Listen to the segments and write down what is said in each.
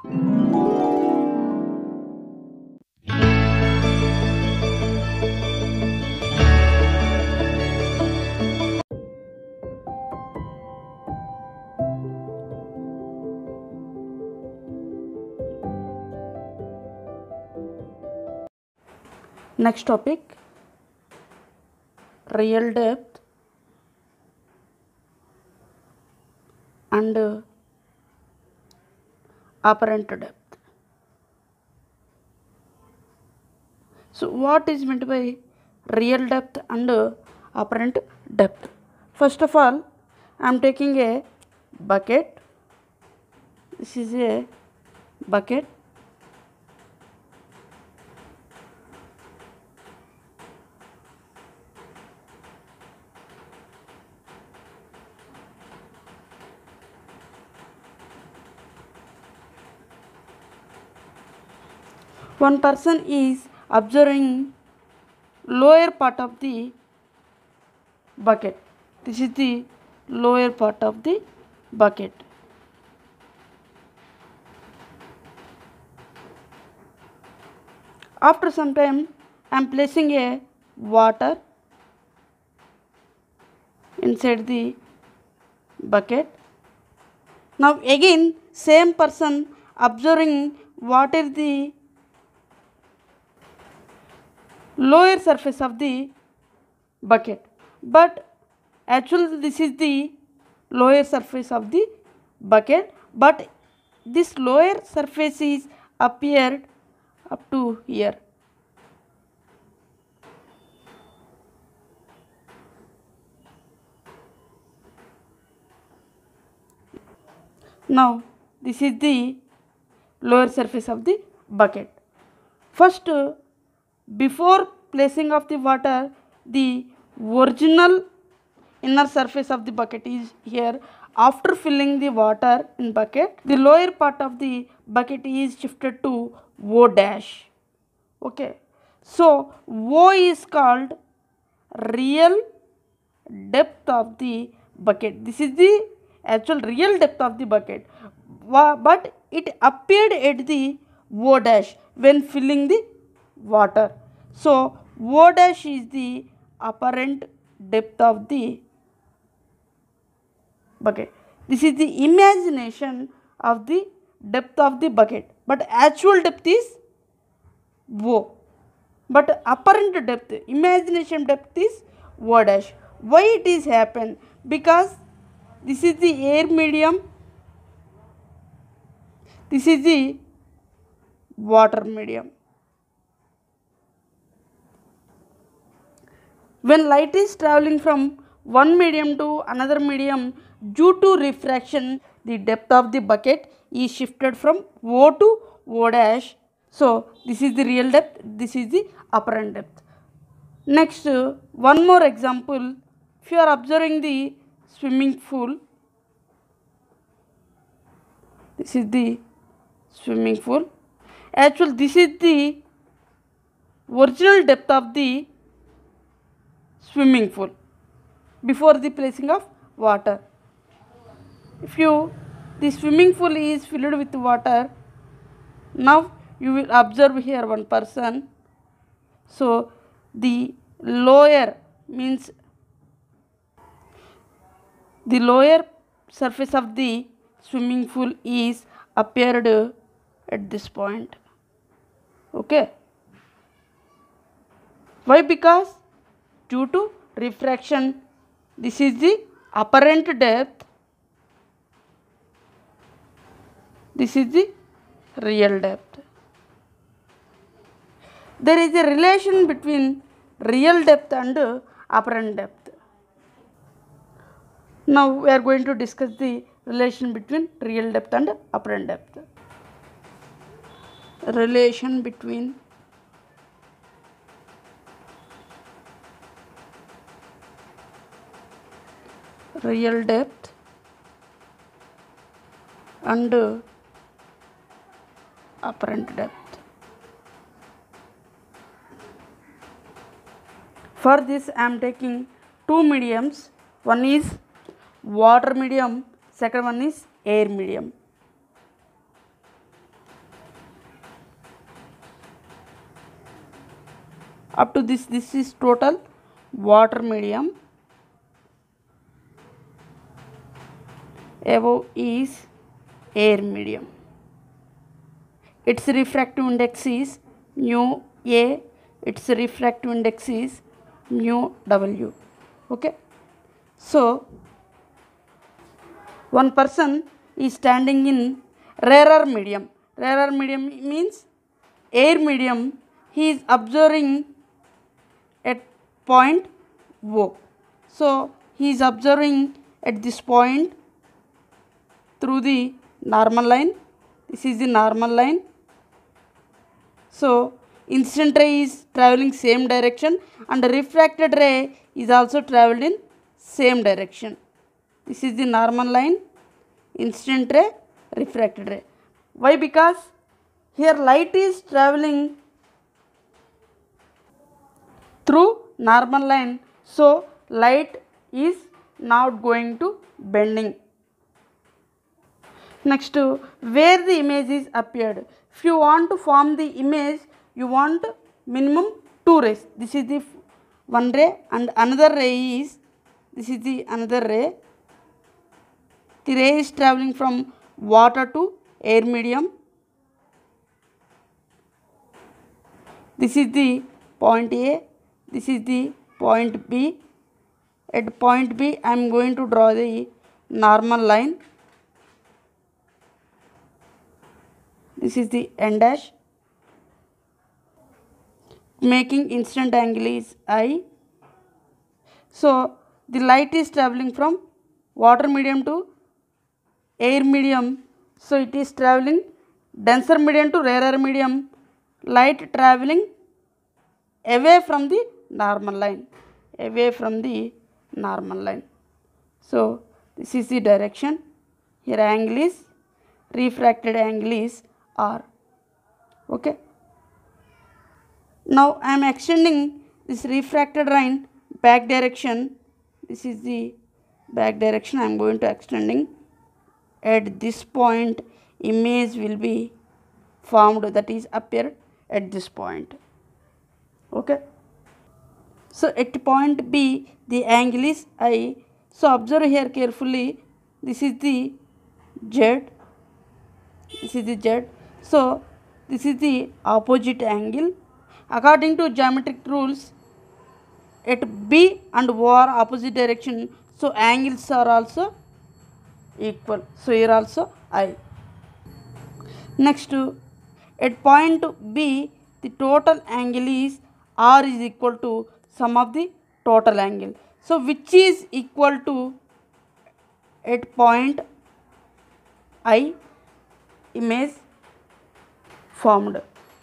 Next topic, real depth and apparent depth. So what is meant by real depth and apparent depth? First of all, I am taking a bucket. This is a bucket. One person is observing lower part of the bucket. This is the lower part of the bucket. After some time, I am placing a water inside the bucket. Now again, same person observing what is the lower surface of the bucket, but actually this is the lower surface of the bucket, but this lower surface is appeared up to here. Now this is the lower surface of the bucket. First, before placing of the water, the original inner surface of the bucket is here. After filling the water in bucket, the lower part of the bucket is shifted to O dash. Okay, so O is called real depth of the bucket. This is the actual real depth of the bucket, but it appeared at the O dash when filling the water. So O dash is the apparent depth of the bucket. This is the imagination of the depth of the bucket, but actual depth is O. But apparent depth, imagination depth is O dash. Why it is happen? Because this is the air medium, this is the water medium. When light is traveling from one medium to another medium, due to refraction, the depth of the bucket is shifted from O to O dash. So this is the real depth, this is the apparent depth. Next, one more example. If you are observing the swimming pool, this is the swimming pool. Actually, this is the original depth of the swimming pool before the placing of water. If the swimming pool is filled with water, now you will observe here one person. So the lower means the lower surface of the swimming pool is appeared at this point. Okay, why? Because due to refraction, this is the apparent depth, this is the real depth. There is a relation between real depth and apparent depth. Now we are going to discuss the relation between real depth and apparent depth. Relation between real depth and apparent depth. For this I am taking two mediums. One is water medium, second one is air medium. Up to this is total water medium. Above is air medium. Its refractive index is mu A, its refractive index is mu W. Okay. So one person is standing in rarer medium. Rarer medium means air medium. He is observing at point O. So he is observing at this point through the normal line. This is the normal line. So incident ray is traveling same direction and refracted ray is also traveled in same direction. This is the normal line, incident ray, refracted ray. Why? Because here light is traveling through normal line, so light is not going to bending. Next, where the image is appeared. If you want to form the image, you want minimum two rays. This is the one ray and another ray is, this is the another ray. The ray is traveling from water to air medium. This is the point A, this is the point B. At point B, I am going to draw the normal line. This is the N dash. Making incident angle is I. So the light is traveling from water medium to air medium. So it is traveling denser medium to rarer medium. Light traveling away from the normal line. Away from the normal line. So this is the direction. Here angle is, refracted angle is R. Okay. Now I am extending this refracted line back direction. This is the back direction I am going to extending. At this point image will be formed, that is appear at this point. Okay. So at point B the angle is I. So observe here carefully. This is the Z. This is the Z. So this is the opposite angle. According to geometric rules, at B and O are opposite direction, so angles are also equal. So here also I. Next, at point B, the total angle is R is equal to sum of the total angle. So which is equal to at point I, image formed.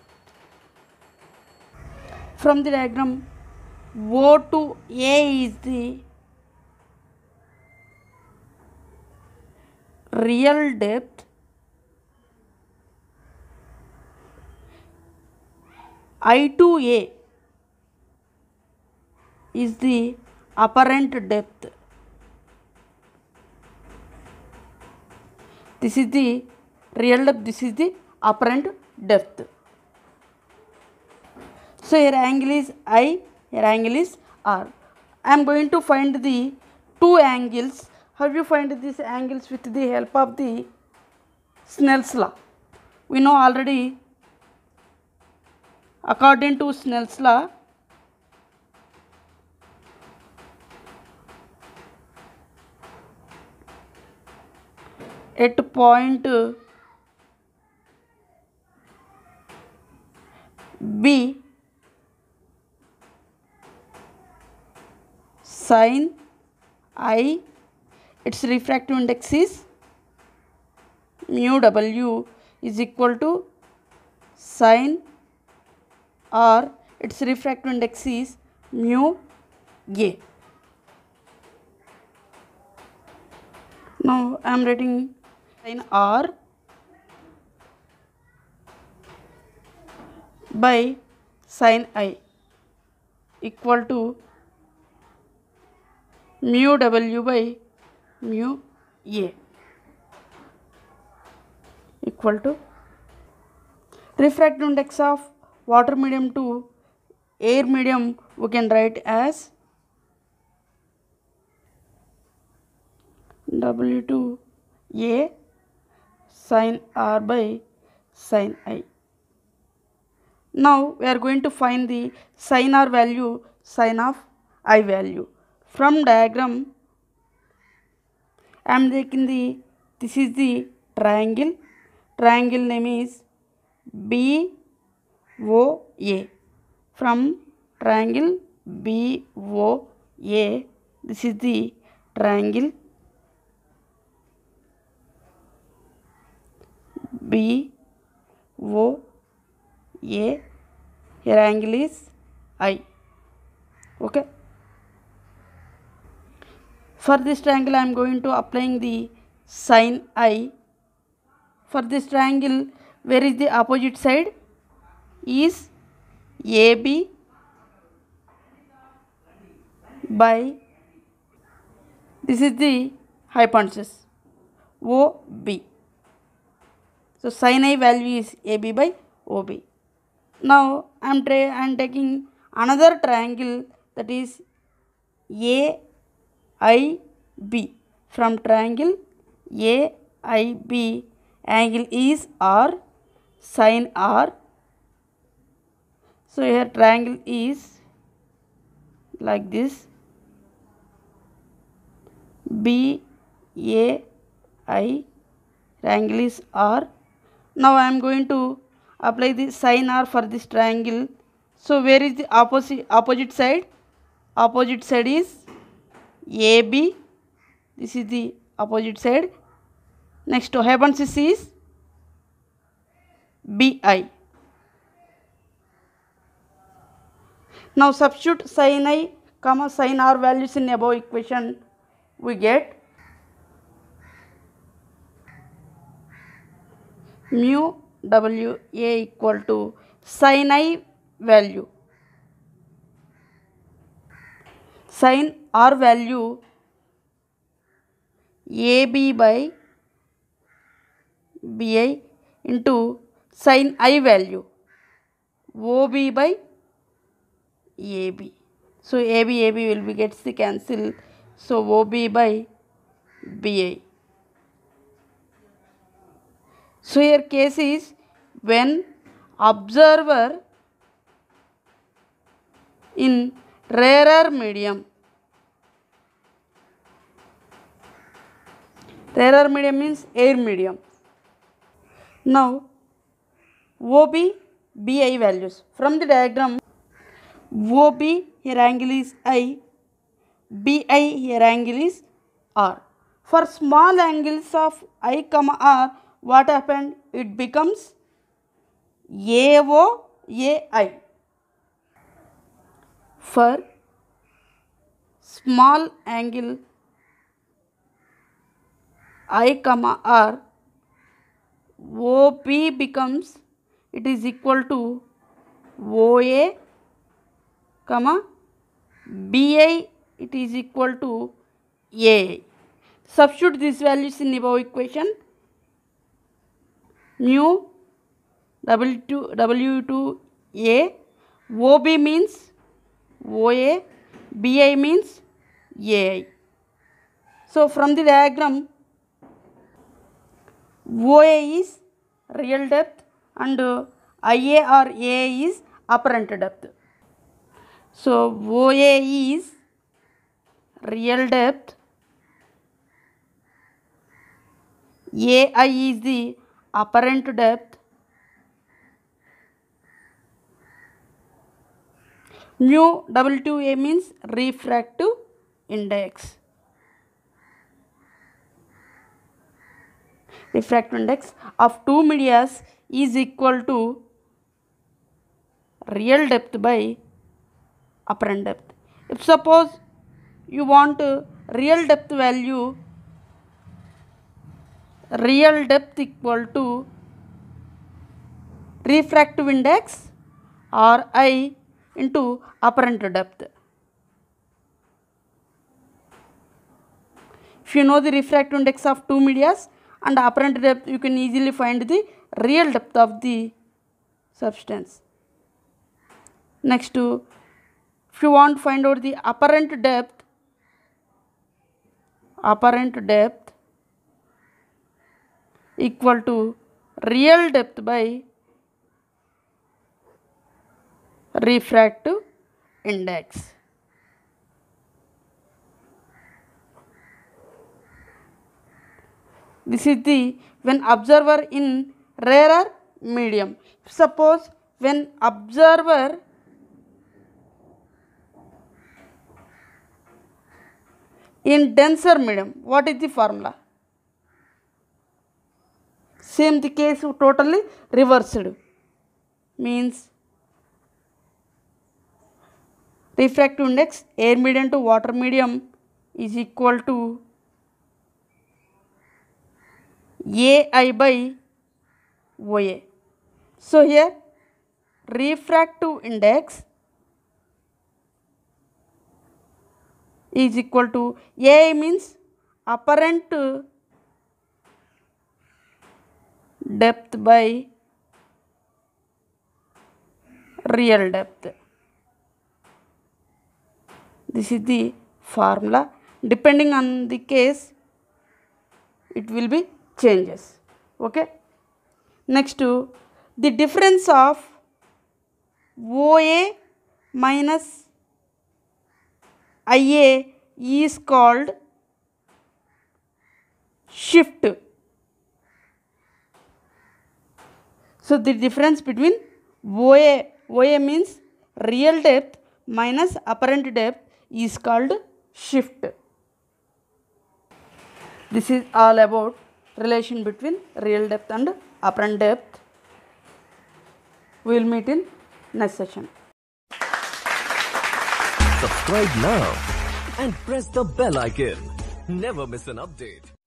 From the diagram, O to A is the real depth, I to A is the apparent depth. This is the real depth, this is the apparent depth. So here angle is I, here angle is R. I am going to find the two angles. How you find these angles? With the help of the Snell's law. We know already, according to Snell's law, at point B, sin I, its refractive index is mu W is equal to sin R, its refractive index is mu A. Now I am writing sin R by sin I equal to mu W by mu A equal to refractive index of water medium to air medium we can write as W2A sin R by sin I. Now we are going to find the sin R value, sin of I value. From diagram I am taking this is the triangle name is BOA. From triangle BOA, this is the triangle BOA. Here angle is I. Okay. For this triangle I am going to applying the sin I. For this triangle, where is the opposite side? Is AB by, this is the hypotenuse OB. So sin I value is AB by OB. Now I am taking another triangle, that is AIB. From triangle AIB, angle is R, sin R. So here triangle is like this, BAI, triangle is R. Now I am going to apply the sin R for this triangle. So where is the opposite side? Opposite side is AB. This is the opposite side. Next to hypotenuse is BI. Now substitute sin I, sin R values in above equation. We get mu WA equal to sin I value. Sin R value AB by BI into sin I value OB by AB. So AB will be gets the cancel. So OB by BI. So here case is when observer in rarer medium. Rarer medium means air medium. Now OB BI values. From the diagram, OB here angle is I, BI here angle is R. For small angles of I, R, what happened? It becomes AO AI. For small angle I, R, OB becomes, it is equal to OA, BI, it is equal to A. Substitute these values in above equation. Mu W2A, OB means OA, BI means AI. So from the diagram, OA is real depth and IA or AA is apparent depth. So OA is real depth, AI is the apparent depth, mu W2A means refractive index. Refractive index of two medias is equal to real depth by apparent depth. If suppose you want real depth value, real depth equal to refractive index Ri into apparent depth. If you know the refractive index of two medias and apparent depth, you can easily find the real depth of the substance. Next, if you want to find out the apparent depth equal to real depth by refractive index. This is the when observer in rarer medium. Suppose when observer in denser medium, what is the formula? Same the case totally reversed, means refractive index air medium to water medium is equal to AI by OA. So here refractive index is equal to AI means apparent depth by real depth. This is the formula. Depending on the case, it will be changes. Okay. Next, the difference of OA minus IA is called shift. So the difference between OA means real depth minus apparent depth is called shift. This is all about relation between real depth and apparent depth. We will meet in next session. Subscribe now and press the bell icon. Never miss an update.